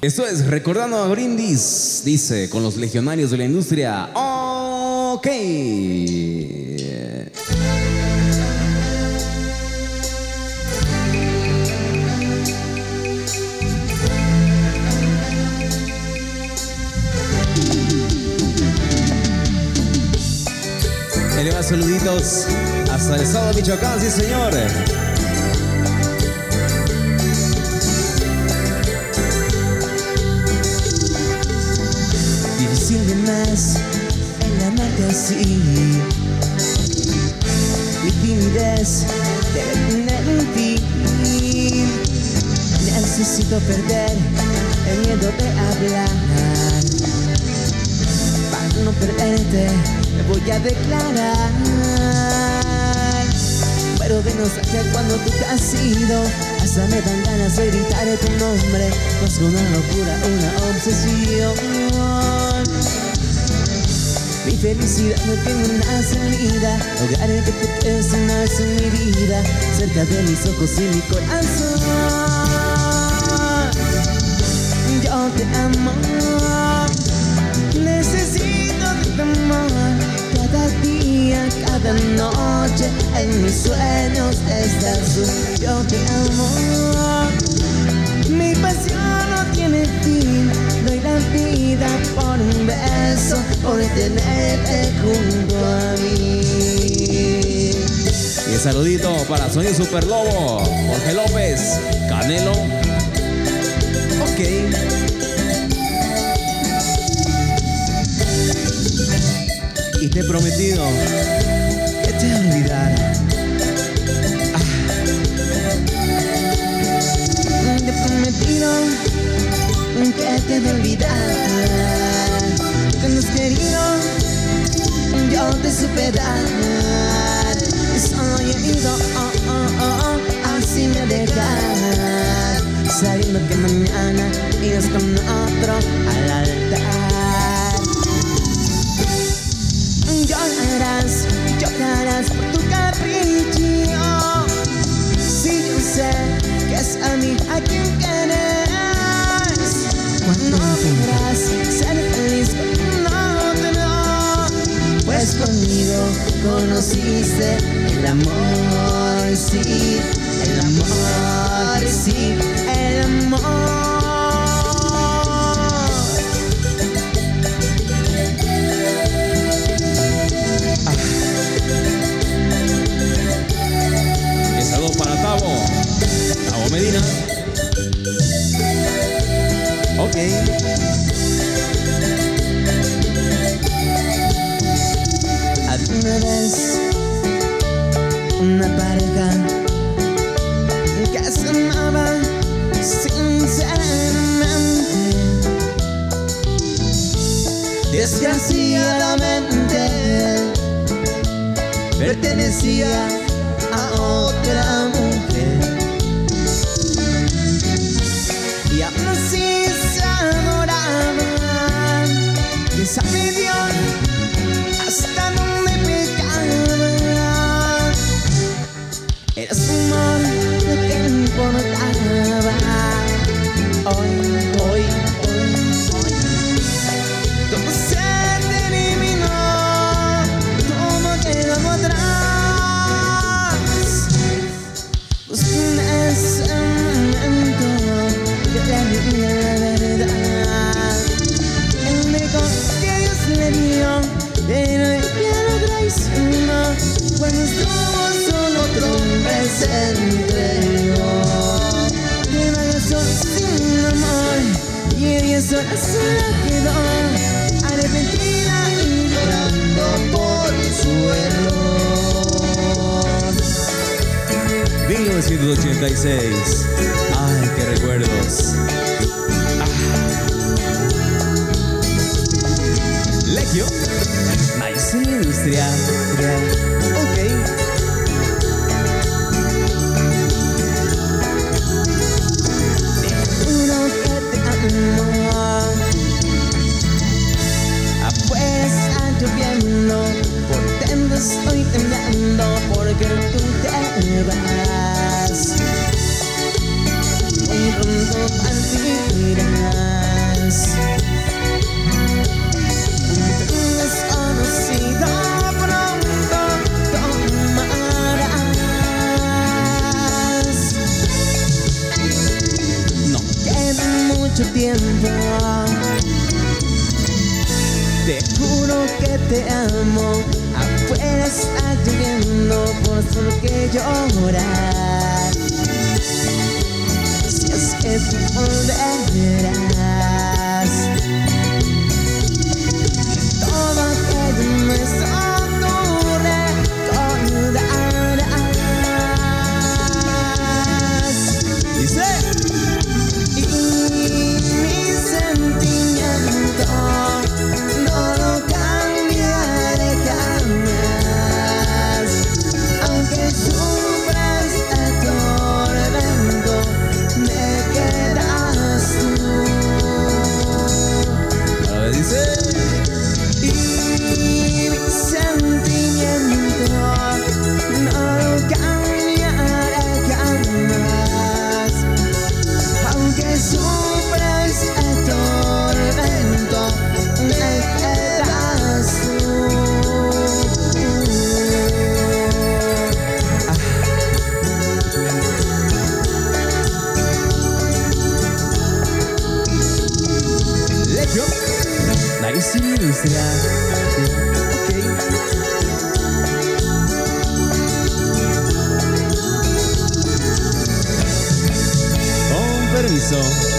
Esto es Recordando a Brindis, dice, con los legionarios de la industria. Ok. Eleva saluditos hasta el estado de Michoacán, sí señor. Difícil de más el amarte así. Mi timidez debe tener un fin. Necesito perder el miedo de hablar. Para no perderte me voy a declarar. Pero de nostalgia cuando tú te has ido, hasta me dan ganas de gritar tu nombre. No es una locura, una obsesión. Mi felicidad no tiene una salida. Lograré que te quedes una vez en mi vida, cerca de mis ojos y mi corazón. Yo te amo, necesito de tu amor. Cada día, cada noche, en mis sueños estás tú. Yo te amo, mi pasión no tiene fin. Doy la vida por un beso, por tenerte junto a mí. Y el saludito para Sonido Super Lobo, Jorge López, Canelo. Ok. Y te he prometido que te olvidara. Te he prometido que te he de olvidar. Cuando has querido, yo te supe dar. Solo he ido, así me dejas, sabiendo que mañana irás con otro al altar. Llorarás por tu capricho. Si yo sé que es a mí a quien quieres, cuando podrás ser feliz con otro, pues conmigo conociste el amor, sí, el amor, sí, el amor. Para Tavo Medina. Ok. Alguna vez una pareja que se amaba sinceramente, desgraciadamente pertenecía a otra mujer, y aún así se adoraban. Y sabe Dios hasta dónde pecaba. Era su amor lo que importaba. Hoy todo se terminó, todo quedó atrás. Pero ya no traicionó. Cuando estuvo solo, otro hombre se entregó. Que vaya solo sin amor, y ella sola se quedó, arrepentida y llorando por su error. 1986. Ay, qué recuerdos. Legio, Maíz en la industria. Ok. Te juro que te amo. Pues está lloviendo, por dentro estoy temblando, porque tú te vas. Muy pronto partirás. Desconocido pronto tomarás. No queda mucho tiempo. Te juro que te amo. Afuera está lloviendo, por solo que llorar. Si es que tú volverás. Todo aquello nuestro tú recordarás. Dice. Y mi sentimiento no lo cambiaré jamás. Aunque sufras el tormento, me quedas tú. Ahora dice. Y mi sentimiento no lo cambiaré jamás. Aunque sufras el tormento, me quedas tú. Let's go. Nice industria. Okay. Con permiso.